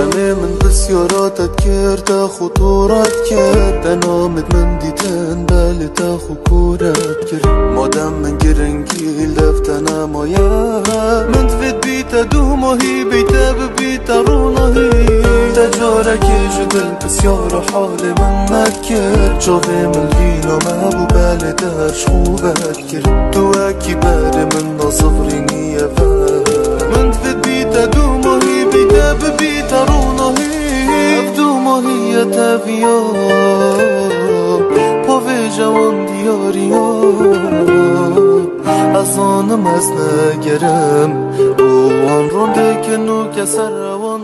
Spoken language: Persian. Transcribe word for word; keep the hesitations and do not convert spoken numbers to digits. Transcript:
دمي من بسياراتك كرت خطورات كرت نامت من ديتن بالي تاخو كورات كرت مادم من جرنجي لفتنا مايا من تفيد بيتا دوما هي بيتا ببيتا رونا هي تجارك جدل بسيارة حالي من مكر جاوه من لينا مهبو بالي درش خوبت كرت تو اكي باري من نصفري نية من تفيد بيتا دوما هي بيتا ببيتا رونا هي افدوما هي تافيا پاوی جوان دیاریا از آنم از نگرم رو آن رونده که نو کسر روان